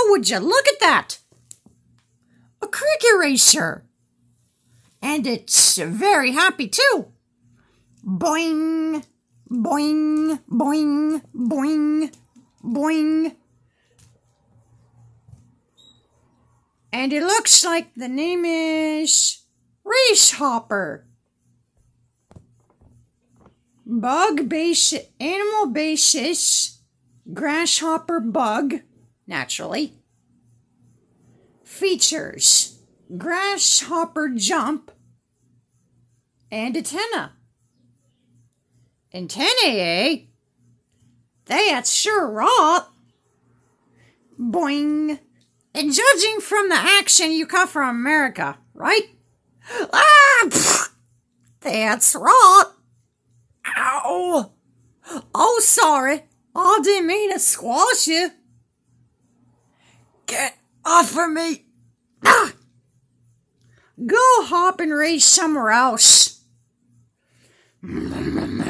would you look at that? A cricket racer. And it's very happy too. Boing, boing, boing, boing, boing. And it looks like the name is grasshopper. Bug basis, animal basis, grasshopper bug, naturally. Features, grasshopper jump, and antenna. Antennae, eh? That's sure right. Boing. And judging from the accent, you come from America, right? Ah! Pfft, that's right. Ow! Oh, sorry. I didn't mean to squash you. Get off of me. Ah! Go hop and race somewhere else.